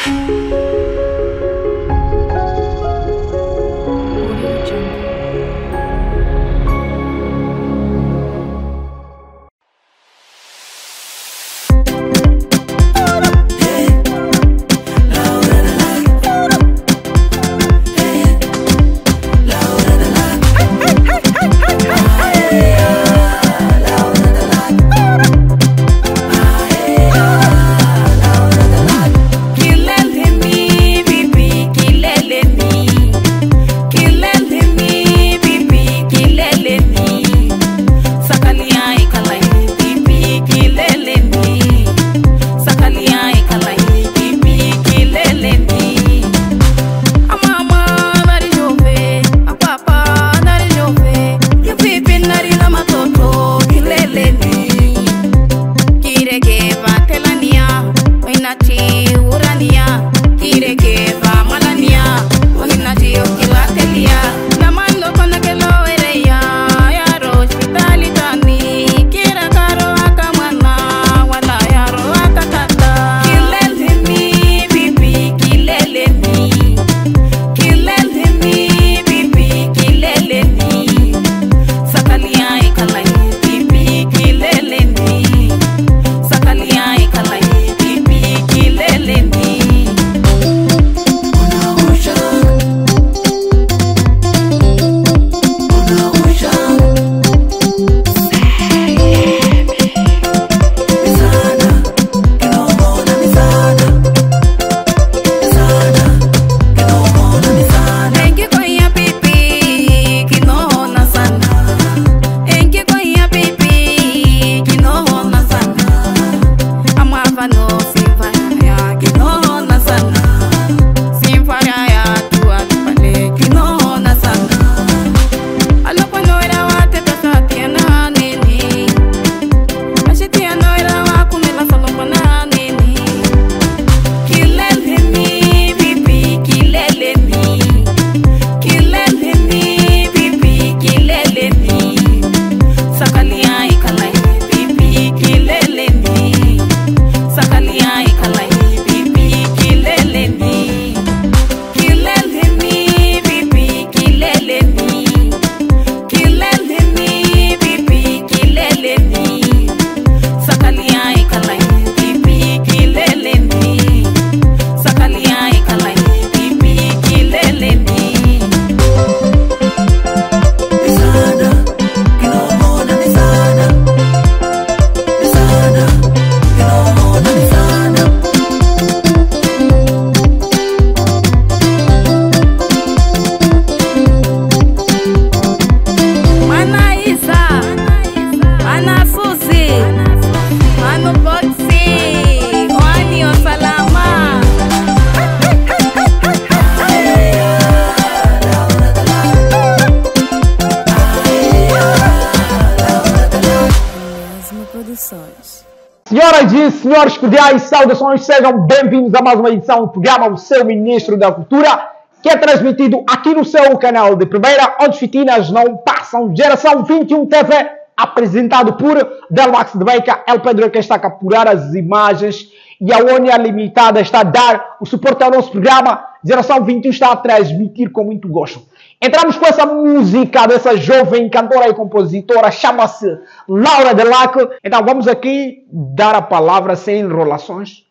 Senhoras e senhores cordiais, saudações, sejam bem-vindos a mais uma edição do programa O Seu Ministro da Cultura, que é transmitido aqui no seu canal de primeira, onde fitinas não passam. Geração 21 TV, apresentado por Delmax de Beca, El Pedro que está a capturar as imagens e a Onia Limitada está a dar o suporte ao nosso programa. Geração 21 está a transmitir com muito gosto. Entramos com essa música dessa jovem cantora e compositora, chama-se Laura Delac. Então vamos aqui dar a palavra sem enrolações.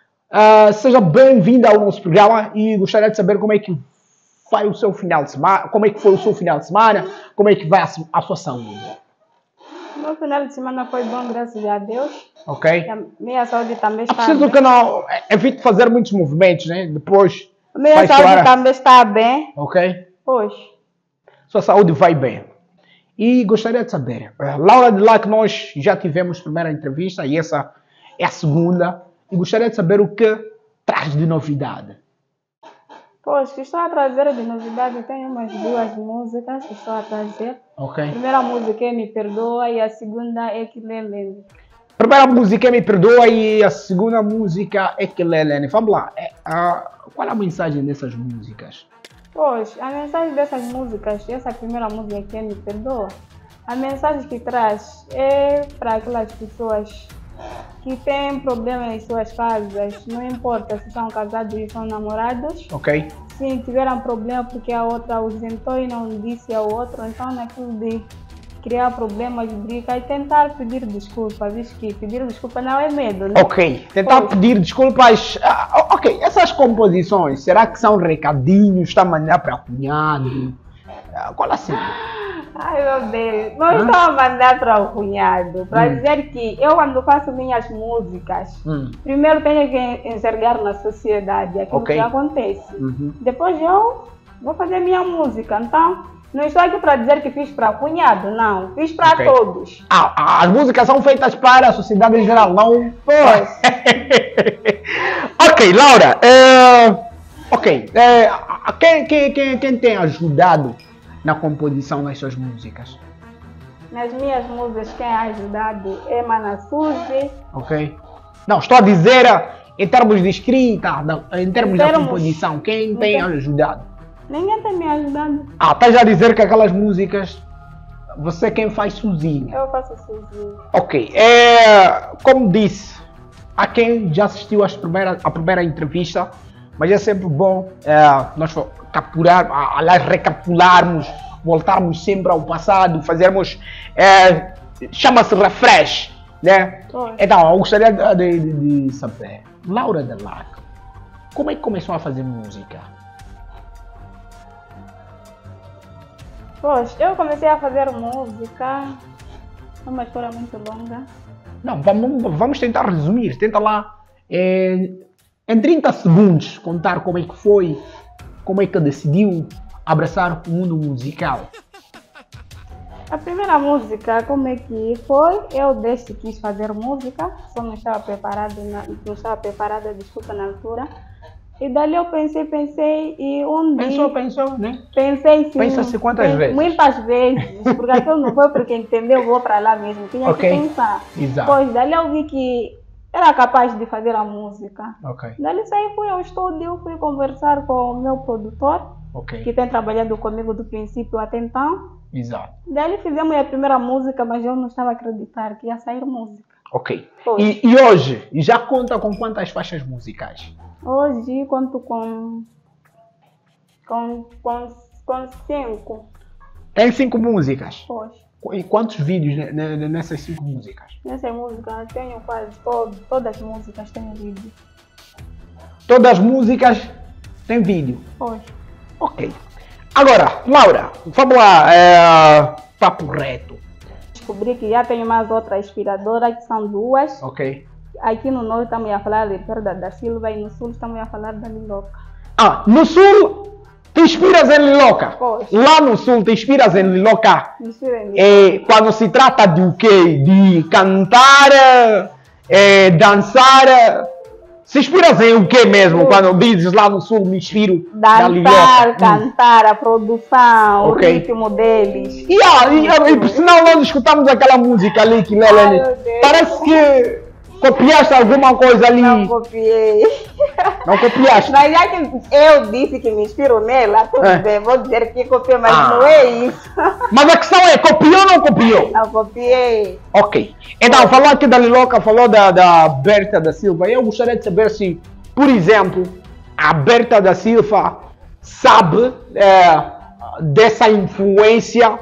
Seja bem-vinda ao nosso programa e gostaria de saber como é que vai o seu final de semana, como é que foi o seu final de semana, como é que vai a sua saúde. Meu final de semana foi bom, graças a Deus. Ok. A minha saúde também está bem. Que não evite fazer muitos movimentos, né? Depois. A minha saúde também está bem. Ok. Pois. Sua saúde vai bem. E gostaria de saber, Laura Delac, nós já tivemos a primeira entrevista e essa é a segunda. E gostaria de saber o que traz de novidade. Pois, que estou a trazer de novidade, tenho umas duas músicas que estou a trazer. Ok. A primeira música é Me Perdoa e a segunda é Kilelene. A primeira música é Me Perdoa e a segunda música é Kilelene. Vamos lá. Qual é a mensagem dessas músicas? Pois, a mensagem dessas músicas, essa primeira música que é Me Perdoa, a mensagem que traz é para aquelas pessoas que têm problema em suas casas, não importa se são casados e são namorados. Ok. Se tiveram problema porque a outra ausentou e não disse ao outro, então naquilo de criar problemas, briga e tentar pedir desculpas. Diz que pedir desculpa não é medo, né? Ok, tentar pedir desculpas. Ok, essas composições, será que são recadinhos, está a mandar para cunhado? Qual assim? Ai meu Deus, não estou a mandar para o cunhado, para dizer que eu quando faço minhas músicas, primeiro tenho que enxergar na sociedade aquilo que acontece. Depois eu vou fazer minha música, então não estou aqui para dizer que fiz para cunhado, não, fiz para todos. As músicas são feitas para a sociedade em geral, não? Pois. Ok, Laura, quem tem ajudado na composição das suas músicas? Nas minhas músicas, quem é ajudado é Mana Suzy. Ok. Não, estou a dizer em termos de escrita, em termos da composição, quem tem ajudado? Ninguém tem me ajudado. Estás a dizer que aquelas músicas, você quem faz sozinha? Eu faço sozinha. Ok. Como disse, há quem já assistiu a primeira entrevista, mas é sempre bom nós recapitularmos, voltarmos sempre ao passado, fazermos, chama-se refresh, né? Então, eu gostaria de saber, Laura Delac, como é que começou a fazer música? Pois, eu comecei a fazer música, é uma história muito longa. Não, vamos tentar resumir, tenta lá, em 30 segundos, contar como é que foi, como é que decidiu abraçar o mundo musical. A primeira música, como é que foi? Eu desde quis fazer música, só não estava preparada, desculpa, na altura. E dali eu pensei e um dia... Pensou, né? Pensei sim. Pensa-se quantas vezes? Muitas vezes, porque aquilo não foi porque entendeu, vou para lá mesmo, tinha que pensar. Exato. Pois, dali eu vi que era capaz de fazer a música. Ok. Dali saí, fui ao estúdio, fui conversar com o meu produtor, que tem trabalhado comigo do princípio até então. Exato. Dali fizemos a primeira música, mas eu não estava a acreditar que ia sair música. Ok. E hoje, já conta com quantas faixas musicais? Hoje conto com 5. Tem 5 músicas? Pois. E quantos vídeos nessas 5 músicas? Nessa música tenho quase todas as músicas têm vídeo. Todas as músicas têm vídeo? Pois. Ok. Agora, Laura, vamos lá, papo reto. Descobri que já tenho mais outra inspiradora, que são 2. Ok. Aqui no norte estamos a falar de Perda da Silva e no sul estamos a falar da Liloca. No sul te inspiras em Liloca? Pois. Lá no sul te inspiras em Liloca? Quando se trata de o quê? De cantar, dançar, se inspiras em o quê mesmo? Quando dizes lá no sul me inspiro na Liloca? Dançar, cantar, a produção, o ritmo deles. E por sinal nós escutamos aquela música ali que parece que copiaste alguma coisa ali. Não copiei. Não copiaste? Mas já que eu disse que me inspiro nela, tudo bem, vou dizer que copiei, mas não é isso. Mas a questão é, copiou ou não copiou? Não copiei. Ok. Então, falou aqui da Liloca, falou da Berta da Silva. Eu gostaria de saber se, por exemplo, a Berta da Silva sabe dessa influência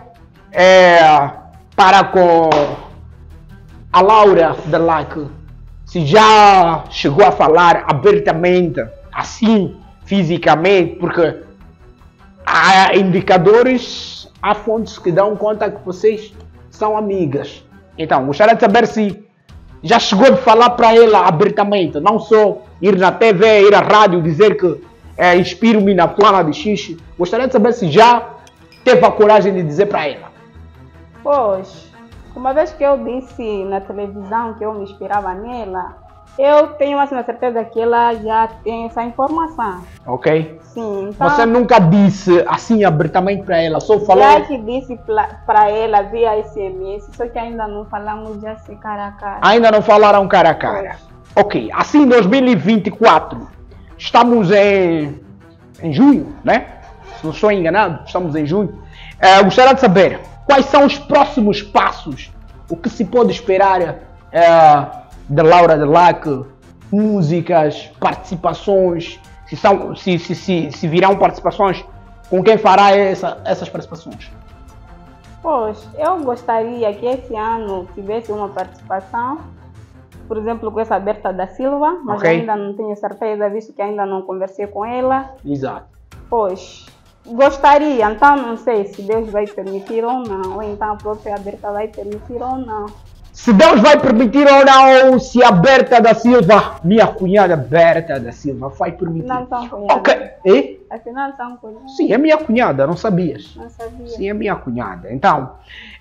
para com a Laura Delac. Se já chegou a falar abertamente, assim, fisicamente, porque há indicadores, há fontes que dão conta que vocês são amigas. Então, gostaria de saber se já chegou a falar para ela abertamente, não só ir na TV, ir à rádio, dizer que inspiro-me na fulana de xixi. Gostaria de saber se já teve a coragem de dizer para ela. Pois, uma vez que eu disse na televisão que eu me inspirava nela, eu tenho a certeza que ela já tem essa informação. Ok. Sim. Então, você nunca disse assim abertamente para ela, só falou... Já que disse para ela via SMS, só que ainda não falamos já assim cara a cara. Ainda não falaram cara a cara. Pois. Ok, assim 2024, estamos em junho, né? Se não estou enganado, estamos em junho. Gostaria de saber quais são os próximos passos, o que se pode esperar da Laura Delac, músicas, participações, se virão participações, com quem fará essas participações? Pois, eu gostaria que esse ano tivesse uma participação, por exemplo, com essa Berta da Silva, mas ainda não tenho certeza, visto que ainda não conversei com ela. Exato. Pois, gostaria, então não sei se Deus vai permitir ou não, ou então a própria Berta vai permitir ou não. Se Deus vai permitir ou não, se a Berta da Silva, minha cunhada Berta da Silva, vai permitir. Não são cunhadas. Ok. E? Afinal são cunhadas. Sim, é minha cunhada, não sabias? Não sabia. Sim, é minha cunhada. Então,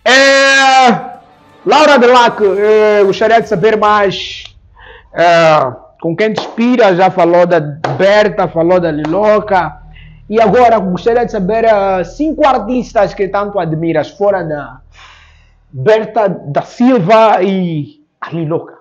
Laura Delac, gostaria de saber mais com quem te inspira. Já falou da Berta, falou da Liloca. E agora gostaria de saber 5 artistas que tanto admiras, fora da Berta da Silva e a Liloca.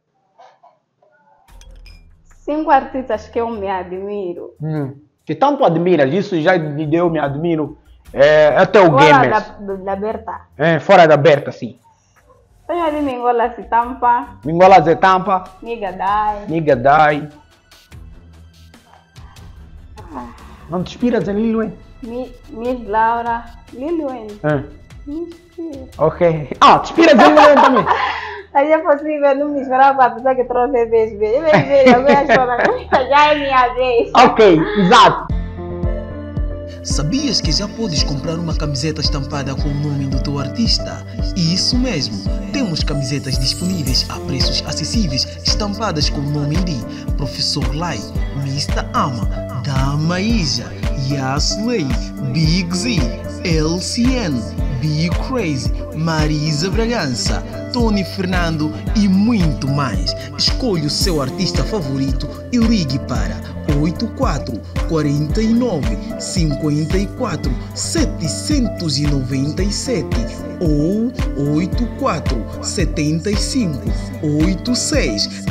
5 artistas que eu me admiro. Que tanto admiras, isso já me deu, me admiro. Até o Gamers. Fora da Berta. Fora da Berta, sim. Tenho ali Mingola Zitampa. Mingola Zitampa. Niga Dai. Não te inspiras em Lil Wayne? Miss Laura. Lil Wayne. Me inspira. Ok. Te inspiras em Lil Wayne também? Aí é possível, não me esperar com a pessoa que trouxe a vez. Já é minha vez. Ok, exato. Sabias que já podes comprar uma camiseta estampada com o nome do teu artista? Isso mesmo, temos camisetas disponíveis a preços acessíveis, estampadas com o nome de Professor Lai, Mr. Ama, Dama Ija, Yasley, Big Z, LCN, Be Crazy, Marisa Bragança, Tony Fernando e muito mais. Escolha o seu artista favorito e ligue para 84 49 54 797 ou 84 75 86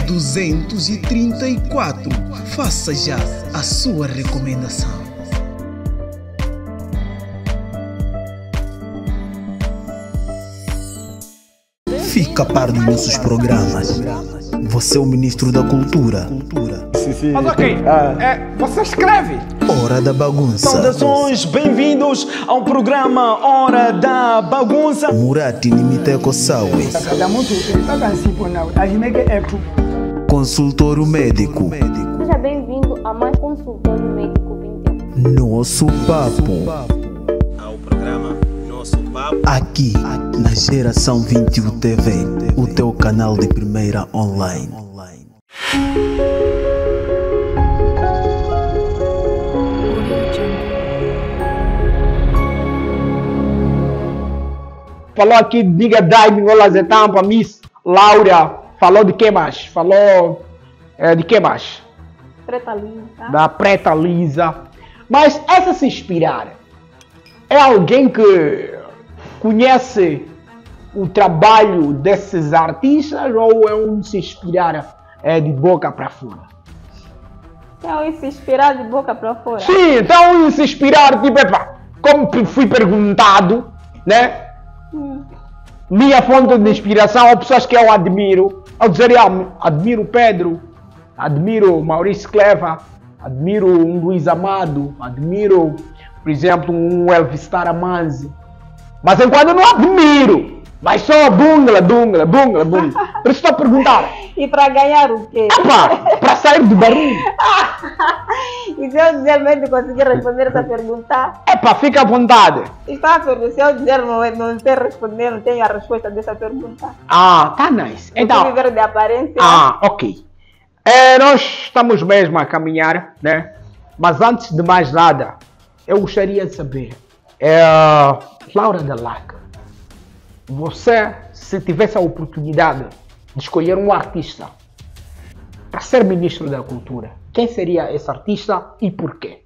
234. Faça já a sua recomendação. Fica a par dos nossos programas. Você é o Ministro da Cultura. Sim. Mas ok, você escreve. Hora da Bagunça. Saudações, bem-vindos ao programa Hora da Bagunça. Murati Nimiteko Sawe. Consultório Médico. Seja bem-vindo a mais Consultório Médico 21. Nosso Papo. Ao programa Nosso Papo. Aqui, na Geração 21 TV, o teu canal de primeira online. Falou aqui, Diga Dai, Mingola Zitampa, Miss Laura. Falou de que mais? Falou de que mais? Preta Lisa. Da Preta Lisa. Mas essa se inspirar é alguém que conhece o trabalho desses artistas ou é um se inspirar de boca para fora? Então, se inspirar de boca para fora? Sim, então se inspirar, tipo, como fui perguntado, né? Minha fonte de inspiração são pessoas que eu admiro. Eu dizeria, admiro Pedro, admiro Maurício Cleva, admiro um Luiz Amado, admiro, por exemplo, um Elvis Taramanzi. Mas enquanto eu não admiro, mas só bungla. Por isso estou a perguntar. E para ganhar o quê? Para sair do barulho. E se eu dizer mesmo de conseguir responder essa pergunta? Fica à vontade. Está a perguntar, se eu dizer não sei responder, não tenho a resposta dessa pergunta. Tá nice. Então, viver de aparência. Ok. Nós estamos mesmo a caminhar, né? Mas antes de mais nada, eu gostaria de saber, Laura Delac, você, se tivesse a oportunidade de escolher um artista para ser Ministro da Cultura, quem seria esse artista e porquê?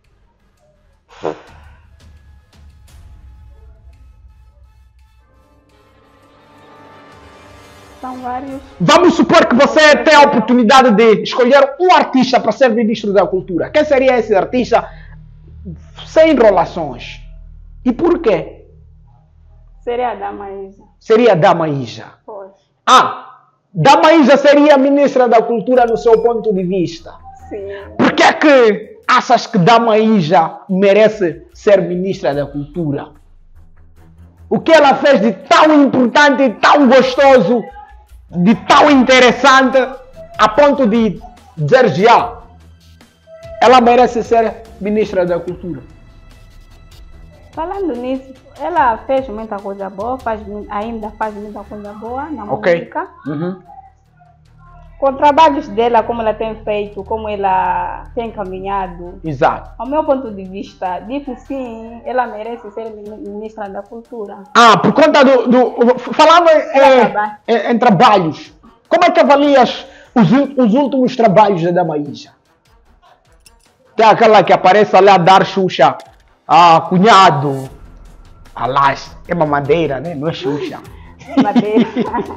São vários. Vamos supor que você tem a oportunidade de escolher um artista para ser Ministro da Cultura. Quem seria esse artista sem enrolações? E porquê? Seria a Dama Ija. Seria a Dama Ija. Pois. Damaísa seria ministra da Cultura no seu ponto de vista? Sim. Por que é que achas que Damaísa merece ser ministra da Cultura? O que ela fez de tão importante, tão gostoso, de tão interessante, a ponto de dizer já, ela merece ser ministra da Cultura? Falando nisso, ela fez muita coisa boa, ainda faz muita coisa boa na música. Com trabalhos dela, como ela tem feito, como ela tem caminhado. Exato. Ao meu ponto de vista, digo sim, ela merece ser ministra da Cultura. Por conta falando em trabalhos, como é que avalias os últimos trabalhos da Damaísa? Tem aquela que aparece ali a dar Xuxa, cunhado, alas, é mamadeira, né? Não é Xuxa. Madeira.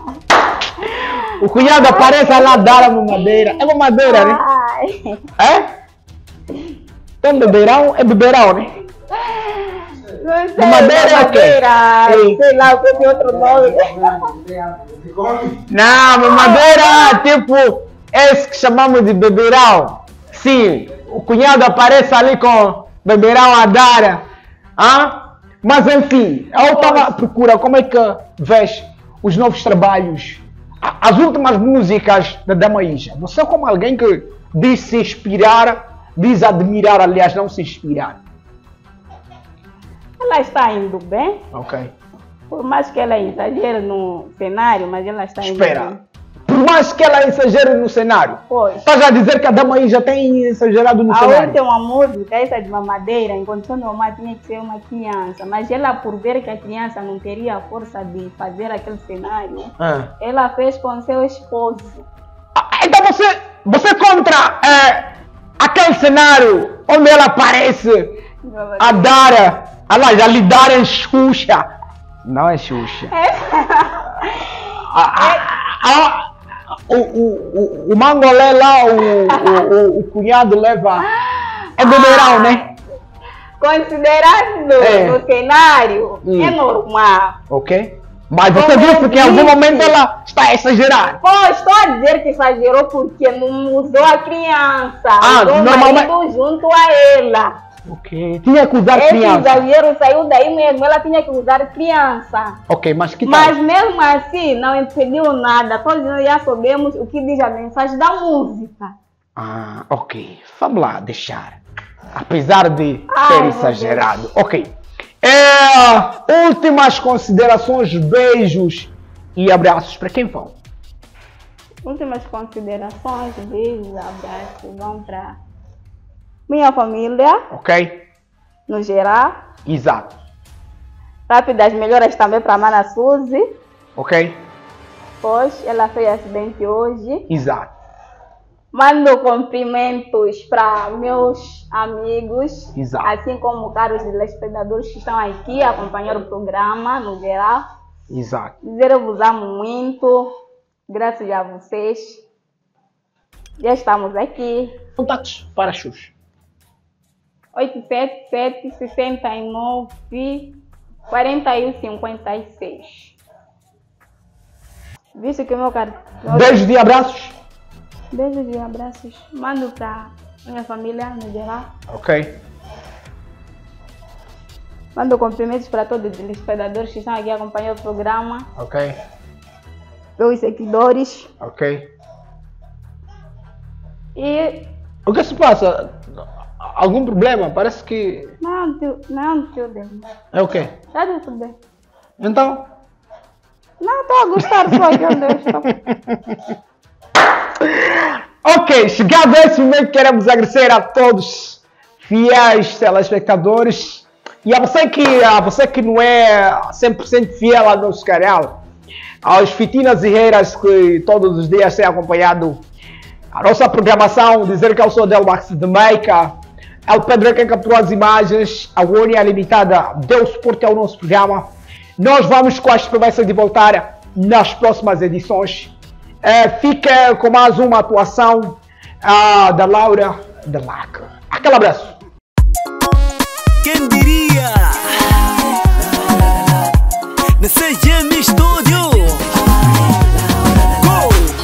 O cunhado aparece lá a dar a mamadeira, é mamadeira, né? É? Então beberão, é beberão, né? Não sei, Mamadeira é o quê? Sei lá, o que tem outro nome. Não, mamadeira, tipo, esse que chamamos de beberão. Sim, o cunhado aparece ali com beberão a dar. Mas enfim, eu estava à procura como é que vês os novos trabalhos, as últimas músicas da Damaísa. Você como alguém que diz se inspirar, diz admirar, aliás, não se inspirar. Ela está indo bem. Ok. Por mais que ela exagere no cenário, mas ela está indo bem. Por mais que ela exagere no cenário. Pois. Estás a dizer que a Damaísa tem exagerado no cenário? A última música, essa de mamadeira, em condição normal tinha que ser uma criança. Mas ela, por ver que a criança não teria a força de fazer aquele cenário, ela fez com seu esposo. Então você contra aquele cenário onde ela aparece a dar, a lhe dar em Xuxa. Não é Xuxa. O mangolé lá, o cunhado leva. É beberão, né? Considerando no cenário, é normal. Ok. Mas você disse que em algum momento ela está a exagerar. Pois, estou a dizer que exagerou porque não usou a criança. Usou normalmente... o marido junto a ela. Ok. Tinha que usar Esse criança. Esse exagero saiu daí mesmo. Ela tinha que usar criança. Ok, mas que tal? Mas mesmo assim, não impediu nada. Todos nós já sabemos o que diz a mensagem da música. Ok. Vamos lá, deixar. Apesar de ter exagerado. Ok. Últimas considerações, beijos e abraços para quem vão? Últimas considerações, beijos, abraços, vão para minha família. Ok. No geral. Exato. Rápidas melhoras também para a Mana Suzy. Ok. Pois, ela fez acidente hoje. Exato. Mando cumprimentos para meus amigos, exato, assim como caros telespectadores que estão aqui a acompanhar o programa no geral. Exato. Dizer eu vos amo muito, graças a vocês. Já estamos aqui. Contatos para Xuxa. 877-69-4156. Visto que o meu cartão... Beijos e abraços. Beijos e abraços. Mando para minha família no geral. Ok. Mando cumprimentos para todos os telespectadores que estão aqui acompanhando o programa. Ok. Meus seguidores. Ok. E... O que se passa? Algum problema? Parece que... Não, tio Deus. É o quê? Está tudo bem. Então? Não, estou a gostar só aqui onde eu estou. Ok, chegado a esse momento, queremos agradecer a todos fiéis telespectadores e a você que não é 100% fiel ao nosso canal, aos Fitinas e Reiras que todos os dias têm acompanhado a nossa programação, dizer que eu sou Del Max de Meica, é o Pedro quem capturou as imagens, a Warrior Limitada deu suporte ao nosso programa. Nós vamos com as promessas de voltar nas próximas edições. Fica com mais uma atuação da Laura de Lac. Aquele abraço. Quem diria? Na CGM Studio. Go!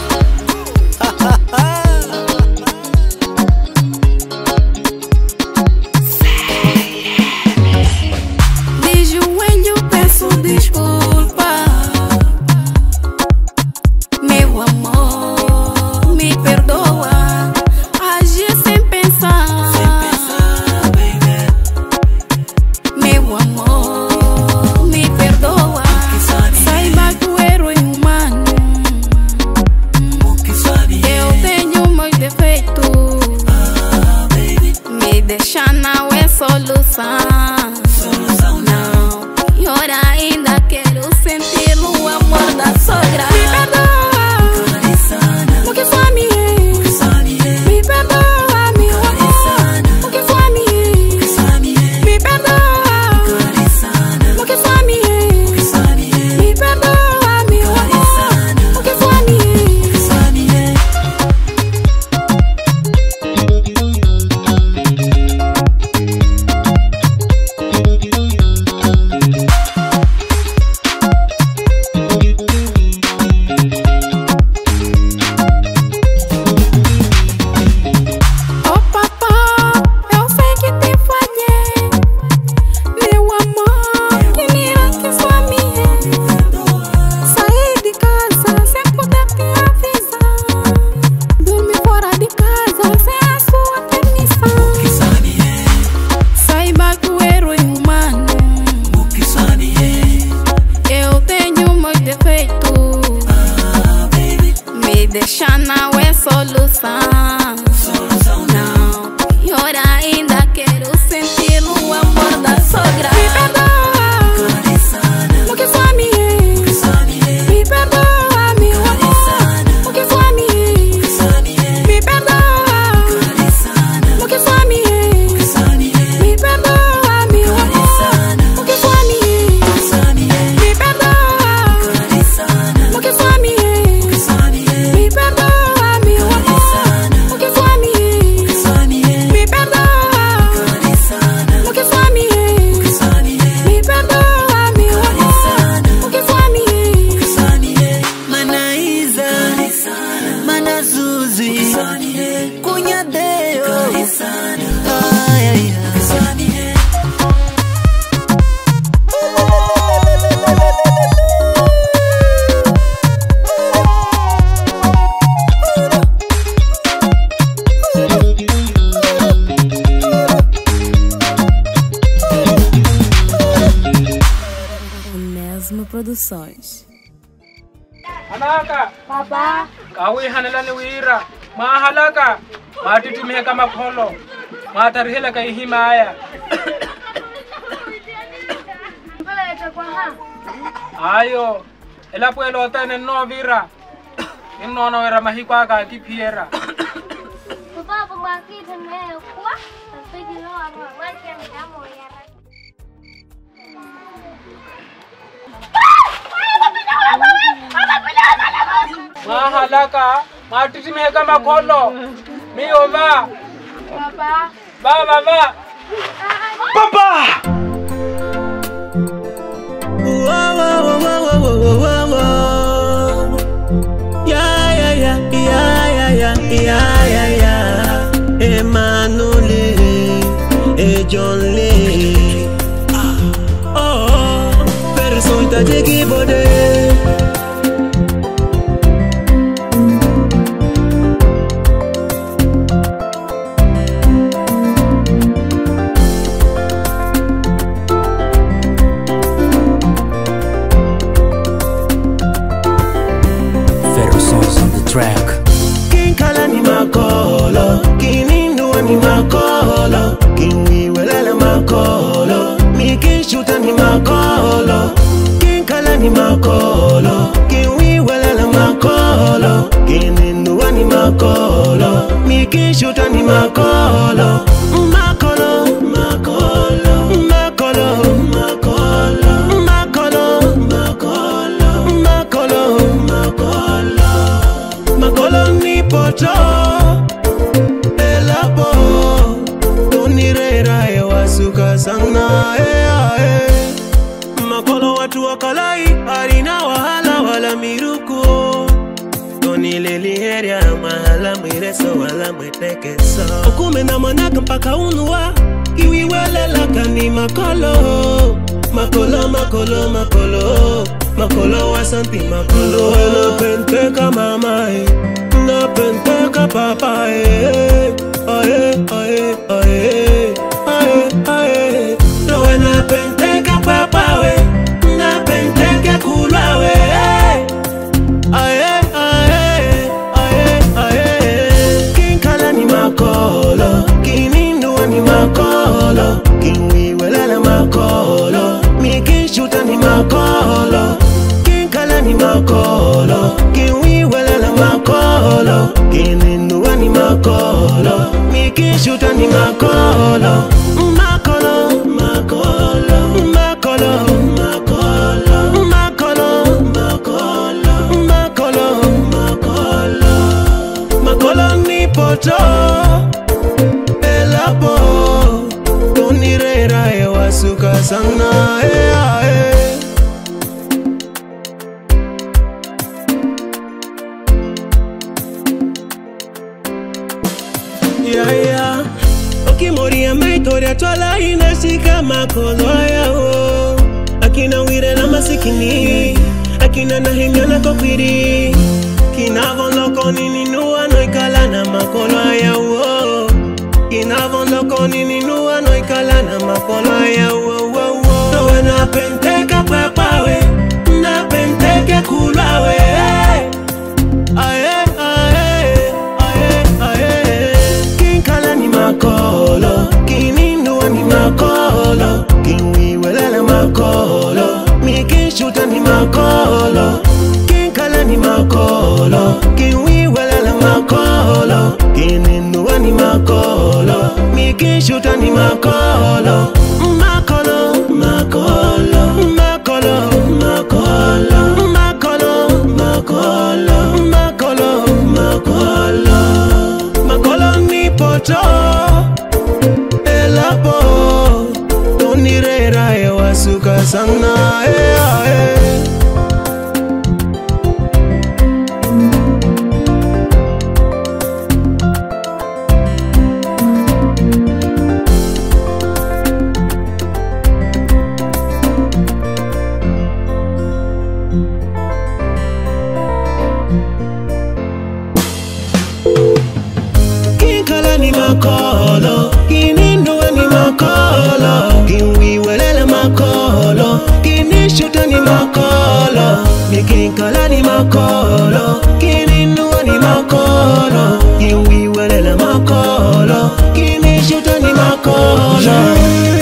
deixa não é solução. Não, e ora ainda quero sentir o amor da sogra. Me perdoa, o que só me é. Me perdoa, meu amor, o que só me é. Me perdoa, o que só me é. Me perdoa, meu amor, o que só me é. Deixa não é solução. Não, e ora ainda quero sentir o amor da sogra. Me perdoa, o que só me é. Me perdoa, meu amor, o que só me é. Me perdoa, o que só me é. Me perdoa, meu amor, o que só me é. Me perdoa, o que só me é. Me perdoa, meu amor, o que só me é. Me perdoa, o que só me é. Me perdoa, meu amor, o que só me é. Manaísa, Manazuzi, Cunhadeo, ai, ai, ai. Produções. Halaka. Papa. Kawi hanalani wira. Ma halaka. Ma titimi kama kholo. Ma tarhela kai himaya. Ayo. Ela puelo tane no vira. Inno no era mahikwa ka kipiera. Papa pemaki tene kwa. Tapi kilo apa? Macam kamu ya. Ma halaka, ma titimi kama kholo. Mi ova. Papa. Va. Papa! Emmanuel e John Lee. Oh, persona de Gibode. Track. King kala ni makolo, kinindu ni makolo, kinwi welele makolo, miki shuta ni makolo. King kala ni makolo, kinwi welele makolo, kinindu ni makolo, miki shuta ni makolo. Makolo, makolo, makolo, makolo, makolo, makolo, makolo, makolo. Makolo ni poto elapo tunirera ewasuka sana makolo watu wakalai harina wahala wala miruko tonileli heria mahala mwireso wala mwetekesa okume na manaka mpaka unua kiwi welela kani makolo makolo makolo makolo makolo wasanti makolo na penteka mama na penteka papa ae ae ae ae no na penteka papa we na penteka kulwa we ae ae ae ae kinkala ni makolo kinindu ni makolo makolo, kiwi welela makolo, mikishuta ni makolo, kinkala ni makolo, kiwi welela makolo, kinindua ni makolo, mikishuta ni makolo, makolo, makolo, makolo, makolo, makolo, makolo, makolo, makolo, makolo ni poto. Suka sana Okimoria maitoria twala inashika makolo yao akina wire na masikini akina nahimya na kokwiri kinavon loko nini nuwa noikala na makolo yao kinavon loko nini nuwa noikala na makolo yao na penteka papawe na penteke kulawe aye aye aye aye kinkala ni makolo kinindua ni makolo kiwi welela makolo mikishuta ni makolo kinkala ni makolo kiwi welela makolo kinindua ni makolo mikishuta ni makolo makolo makolo makolo makolo makolo makolo makolo makolo ni poto elapo tonirera ewasuka sana makolo, kinindua ni makolo, kiwi welela makolo, kinishuta ni makolo, mikinkala ni makolo, kinindua ni makolo, kiwi welela makolo, kinishuta ni makolo.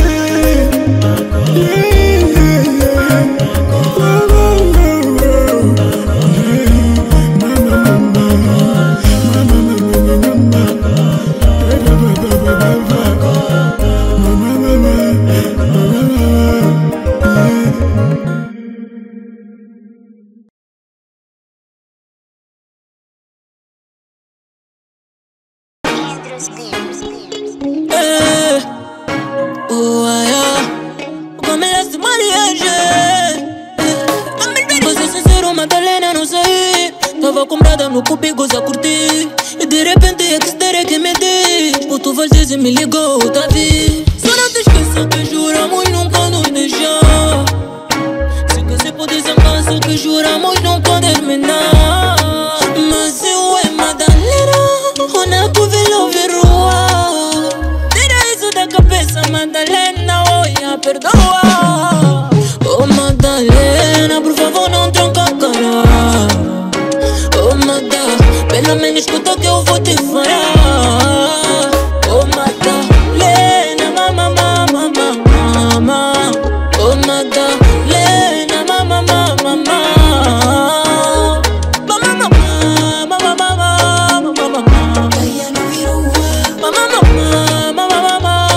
Tava comprada no cupigo a curtir e de repente é que estarei que me diz o tu fazes e me ligou, tá vi. Só não te esqueça que juramos nunca nos deixar. Se quiser podes amar, só que juramos nunca terminar. Mas eu é Madalena, ona tu velo verrua. Tira isso da cabeça, Madalena, olha, perdoa. Oh Madalena, por favor não tranca a cara. Oh Madalena, pelo menos escuta que eu vou te falar. Oh Madalena, mama, mama, mama, mama. Oh Madalena, mama, mama, mama. Mama, mama, mama, mama, mama, mama. Mama, mama, mama,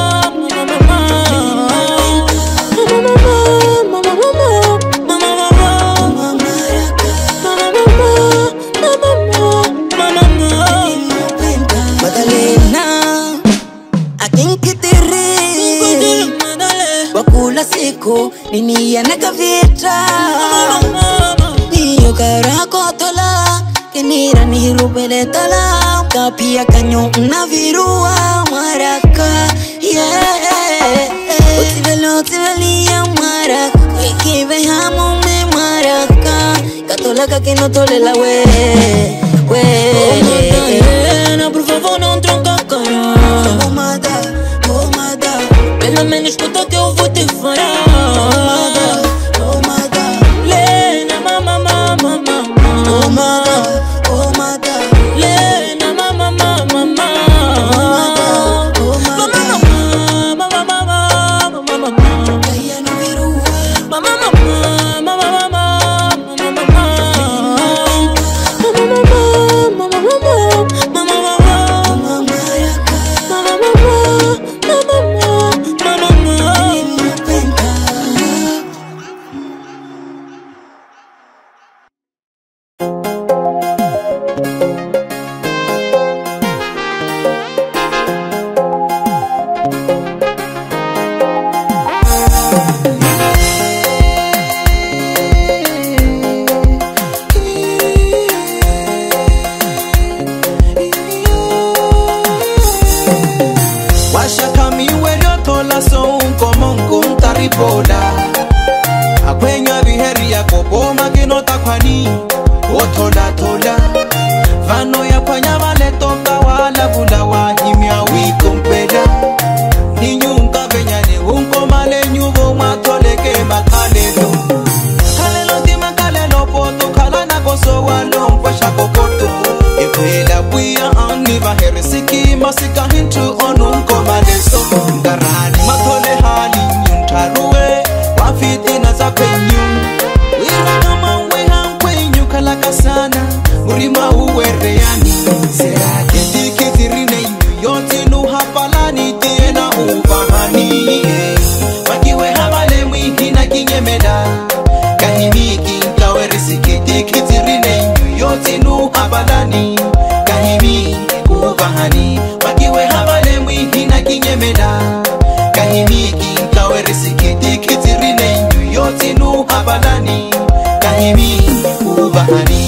siku nini yanagavita niyo karakotola kenira nihirubeletala kapia kanyo na virua maraka otiveli ya maraka ikive hamu me maraka katolaka que no tole la we Madalena, por favor não tranca a cara. Oh Madalena, pelo menos escuta que eu vou te falar. Oh Madalena, mama, mama, mama. Oh Madalena, mama, mama, mama. Oh Madalena, mama, mama, mama. mi werio tola so un comon con taripoda. Akwenya biheri ya kopo magino takwani. Otola tola. Vano ya panya vale toka wala bula wa himya wikompeda. Ninyunga benyane unko male nyugo matoleke makalelo. Kalelo tima kalelo poto kalana koso walo mpasha kokoto. Ekwela buya aniva heresiki masika hintu onunko maleso. Garani matole hali nyuntaruwe wafiti na za penyu. Wira kama weha kwenyu kalaka sana urima uwere yani. Sera keti kitirine yote nu hapalani tiena uvahani. Wakiwe habale mwiki na kinyemeda kahimiki kawerisi keti kitirine yote nu hapalani kahimi uvahani. Wakiwe habale mwiki na kinyemeda kahimiki kawerisi keti kitirine yote nu hapalani kahimi uvahani.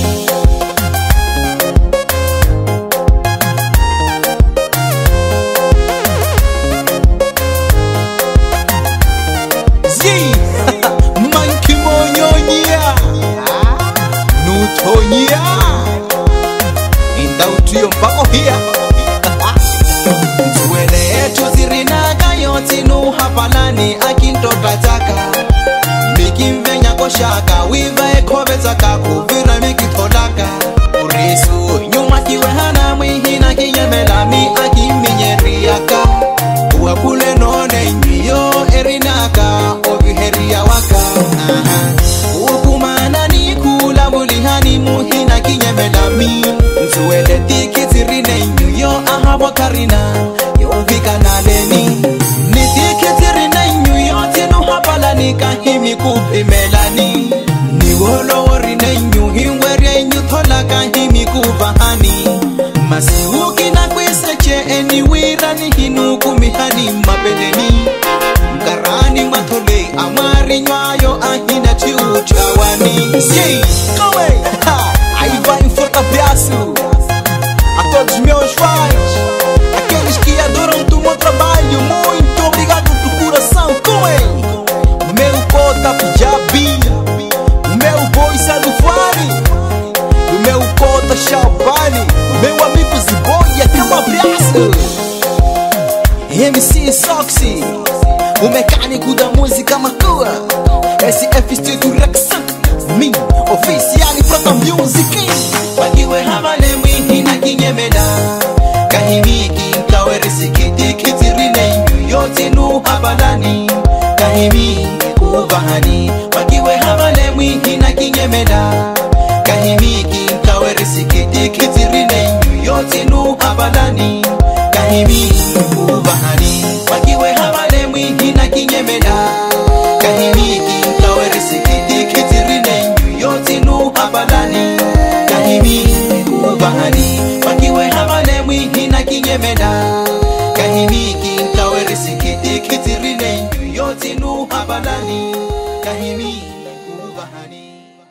Nutonya inda utuyo mpako hia. Nzuele etu zirinaga yoti nu hapalani akintota taka. Mikimvenya koshaka wiva ekobeza kakuvira mikitolaka. Urisu nyuma kiwe hana mwihina kinyemelami akiminyeriaka. Uwakule none nyiyo erinaka oviheria waka. Ukumana ni kula mulihani muhina kinyemelami. Nzuele tikizirine nyuyo ahabo karina yovika naleni. Nitikizirine nyuyo tinu hapalani kahimi kupimelani. Niwolo warine nyuhingwere nyutola kahimi kubahani. Masiwuki na kweseche eni wirani hinu kumihani mapeleni. Garani matole amari nywayo ahina chiuchawani. Sim, come aí vai em forta abraço a todos os meus fãs, aqueles que adoram do meu trabalho. Muito obrigado do coração. Come meu cota Pijabi, o meu boi Sadufari, o meu cota Chabani, meu amigo Ziboia, até um abraço. MC Soxy, o mecânico da música Macua, SFC do Rexan, mim, oficial e Prota Music. Wakiwe habale mwihina kinyemeda kahimiki kawerisi kiti kitirine yote nu habalani kahimi uvahani. Wakiwe habale mwihina kinyemeda kahimiki kawerisi kiti kitirine yote nu habalani kahimi uvahani. Wakiwe habale mwihina kinyemeda kahimiki kawerisi kiti kitirine yote nu habalani kahimi uvahani. Wakiwe habale mwihina kinyemeda kahimiki kawerisi kiti kitirine yote nu habalani kahimi uvahani.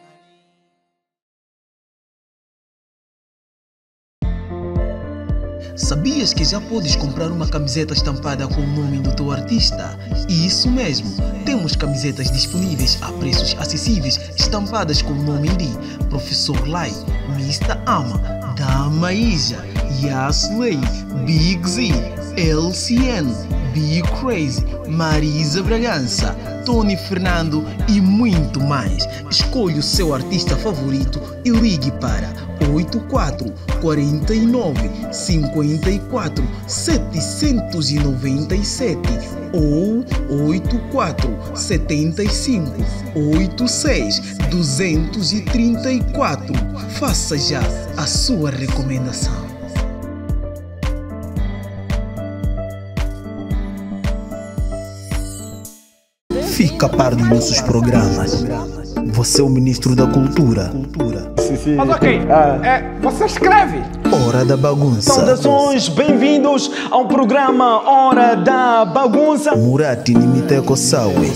Sabias que já podes comprar uma camiseta estampada com o nome do teu artista? Isso mesmo, temos camisetas disponíveis a preços acessíveis estampadas com o nome de Professor Lai, Mr. Ama, Dama Ija, Yasley, Big Z, LCN, Big Crazy, Marisa Bragança, Tony Fernando e muito mais. Escolha o seu artista favorito e ligue para 84 49 54 797 ou 84 75 86 234. Faça já a sua recomendação. Fica a par dos nossos programas. Você é o Ministro da Cultura. Mas ok, você escreve. Hora da Bagunça. Saudações, bem-vindos ao programa Hora da Bagunça. Murati Nimiteko Sawe.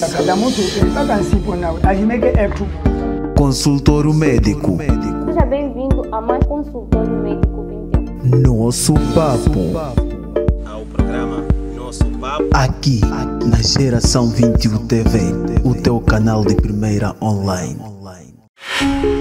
Consultório Médico. Seja bem-vindo a mais Consultório Médico 21. Nosso Papo. Ao programa Nosso Papo. papo. Aqui, na Geração 21 TV, o teu canal de primeira online.